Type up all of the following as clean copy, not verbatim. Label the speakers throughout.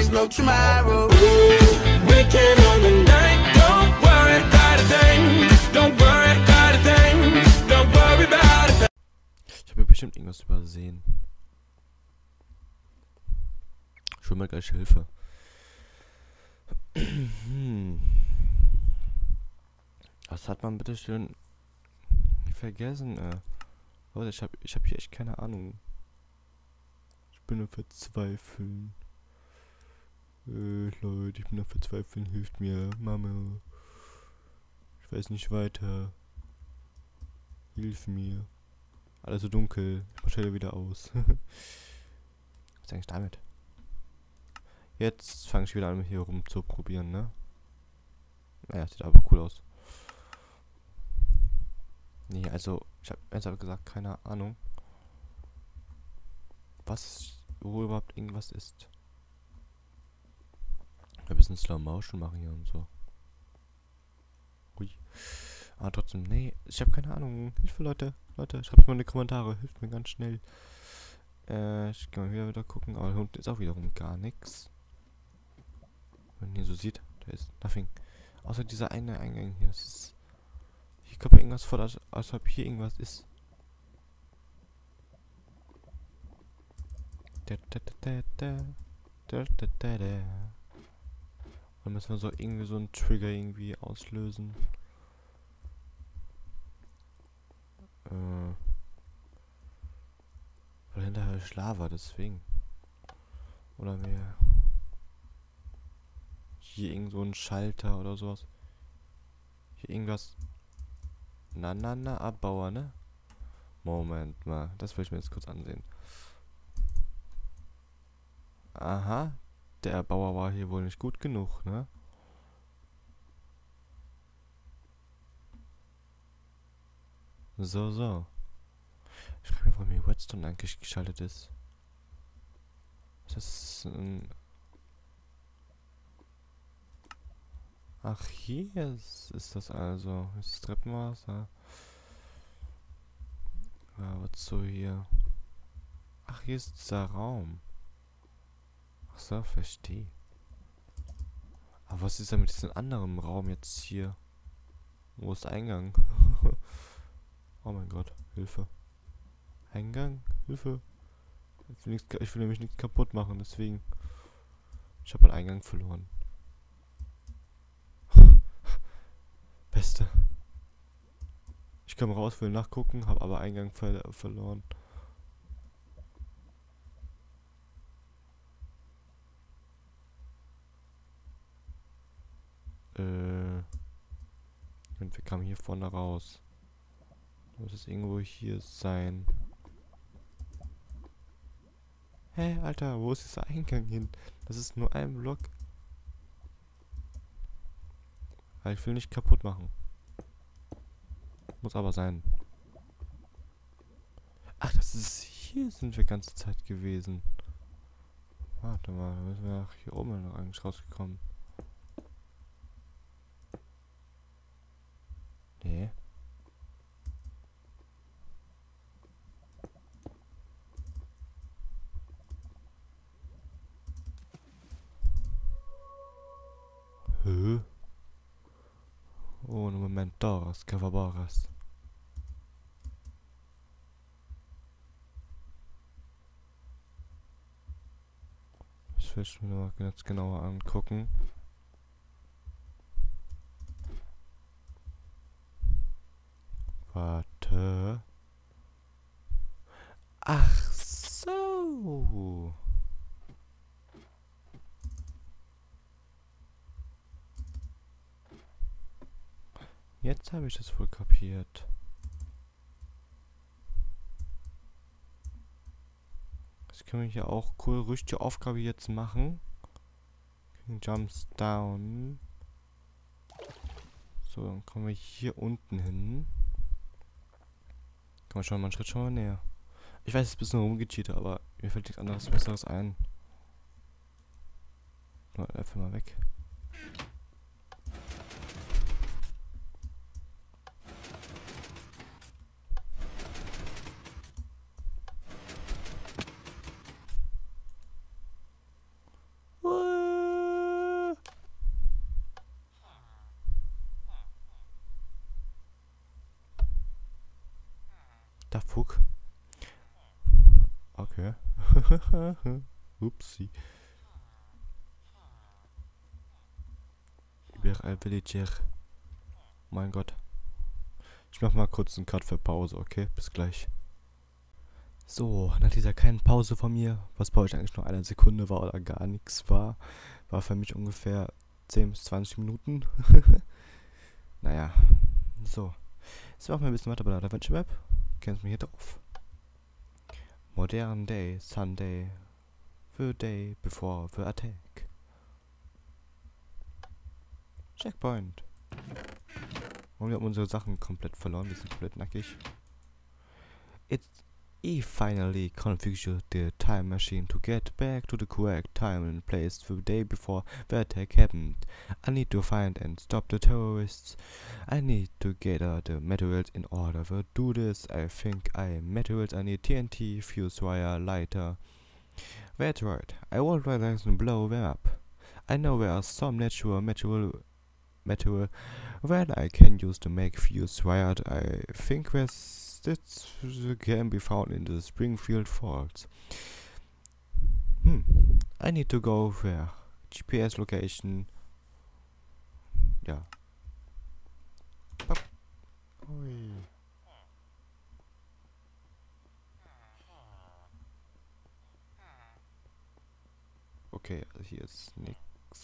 Speaker 1: there's no tomorrow. We can own the night, don't worry about a thing. Don't worry about a thing. Don't worry about a thing.
Speaker 2: Ich habe bestimmt irgendwas übersehen. Schon mal gleich Hilfe. Was hat man bitte schön vergessen? Leute, ich hab hier echt keine Ahnung. Ich bin am Verzweifeln. Leute, ich bin am Verzweifeln. Hilft mir, Mama. Ich weiß nicht weiter. Hilf mir. Alles so dunkel. Ich mach schnell wieder aus. Was ist eigentlich damit? Jetzt fange ich wieder an, hier rum zu probieren, ne? Naja, sieht aber cool aus. Nee, also, ich habe ernsthaft gesagt, keine Ahnung. Wo überhaupt irgendwas ist. Ein bisschen Slow Motion machen hier und so. Ui. Aber trotzdem, nee, ich habe keine Ahnung. Hilfe, Leute. Leute, schreibt mal in die Kommentare. Hilft mir ganz schnell. Ich kann mal wieder gucken. Aber hier unten ist auch wiederum gar nichts. Wenn man hier so sieht, da ist nothing. Außer dieser eine Eingang hier. Das ist, hier kommt mir irgendwas vor, als ob hier irgendwas ist. Dann müssen wir so irgendwie so einen Trigger irgendwie auslösen. Weil hinterher ist Lava, deswegen. Oder mehr. Hier irgend so ein Schalter oder sowas. Hier irgendwas. Na, Abbauer, ne? Moment mal, das will ich mir jetzt kurz ansehen. Aha, der Erbauer war hier wohl nicht gut genug, ne? So. Ich frage mich, warum hier Redstone eigentlich geschaltet ist. Das ist ein... Ach, hier ist das also. Ist das Treppenwasser? Ja, was so hier? Ach, hier ist dieser Raum. Ach so, verstehe. Aber was ist denn mit diesem anderen Raum jetzt hier? Wo ist der Eingang? Oh mein Gott, Hilfe. Eingang? Hilfe. Ich will nämlich nichts kaputt machen, deswegen. Ich habe einen Eingang verloren. Beste. Ich komme raus, will nachgucken, habe aber Eingang verloren. Und wir kamen hier vorne raus. Muss es irgendwo hier sein. Hä, Alter, wo ist dieser Eingang hin? Das ist nur ein Block. Ich will nicht kaputt machen. Muss aber sein. Ach, das ist... Hier sind wir ganze Zeit gewesen. Warte mal, da müssen wir hier oben noch eigentlich rausgekommen. Nee. Hä? Oh, no momentos, cavabaras. Das will ich mir noch ganz genauer angucken. Warte. Ach so. Jetzt habe ich das wohl kapiert. Das können wir hier auch cool richtige Aufgabe jetzt machen. Jumps down. So, dann kommen wir hier unten hin. Komm schon mal einen Schritt schon mal näher. Ich weiß, es ist ein bisschen rumgecheatet, aber mir fällt nichts anderes Besseres ein. Einfach mal weg. the fuck? Okay. Upsi. Überall Villager. Mein Gott. Ich mach mal kurz einen Cut für Pause, okay? Bis gleich. So, nach dieser kleinen Pause von mir, was bei euch eigentlich nur eine Sekunde war oder gar nichts war für mich ungefähr 10 bis 20 Minuten. Naja, so. Jetzt machen wir ein bisschen weiter bei der Adventure Map. Kennst mich hier drauf. Modern Day, Sunday, the day before the attack. Checkpoint. Und wir haben unsere Sachen komplett verloren, wir sind komplett nackig. He finally configured the time machine to get back to the correct time and place the day before the attack happened. I need to find and stop the terrorists. I need to gather the materials in order to do this. I think materials I need TNT, fuse wire, lighter. That's right, I won't relax and blow them up. I know there are some natural material when I can use to make fuse wire. I think this can be found in the Springfield Falls. I need to go there. GPS location. Ja. Ui. Okay, also hier ist nix.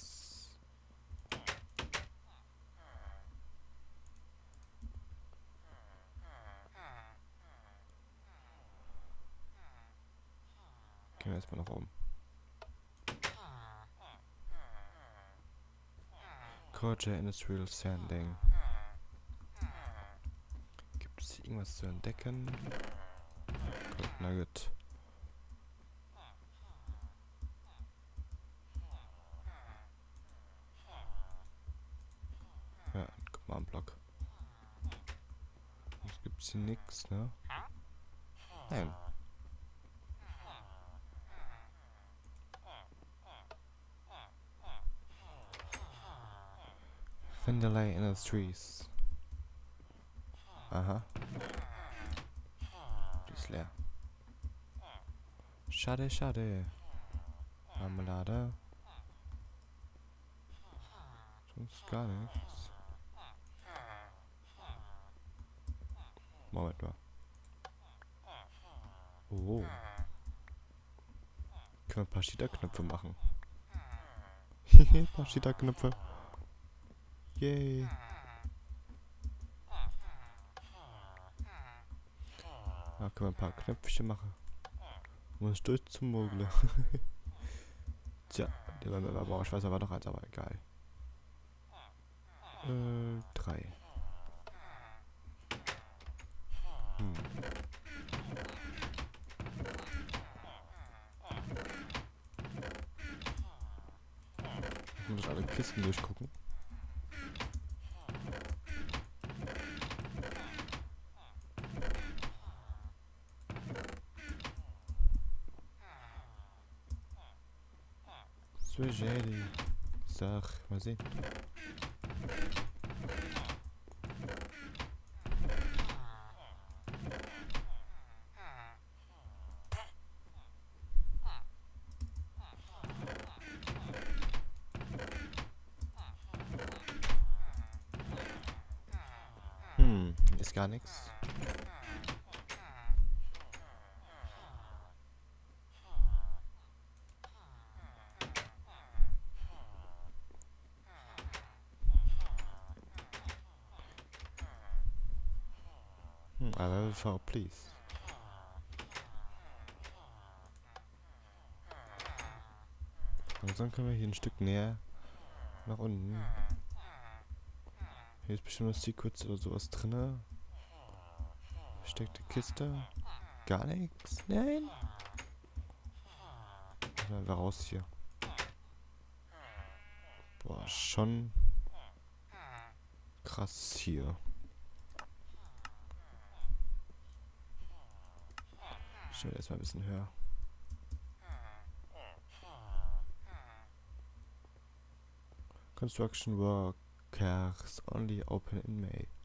Speaker 2: Gehen wir erstmal nach oben. Cordial Industrial Sanding. Gibt es hier irgendwas zu entdecken? Gut, na gut. Ja, guck mal am Block. Sonst gibt es hier nichts, ne? Nein. Vandelay Industries. Aha. Die ist leer. Schade, schade. Marmelade. Sonst gar nichts. Moment mal. Oh. Können wir ein paar Cheater-Knöpfe machen. Ein paar Cheater-Knöpfe. Yay. Da können wir ein paar Knöpfchen machen. Muss durch zum Mogel. Tja, die werden wir aber, ich weiß aber noch eins, aber egal. 3. Ich muss alle Kisten durchgucken. Spaghetti. Sag, mal sehen. Ist gar nichts. LV, please. Langsam können wir hier ein Stück näher nach unten. Hier ist bestimmt noch Secrets oder sowas drinne. Versteckte Kiste. Gar nichts. Nein. Dann wir raus hier. Boah, schon krass hier. Ich will erstmal ein bisschen höher. Construction workers only open in May.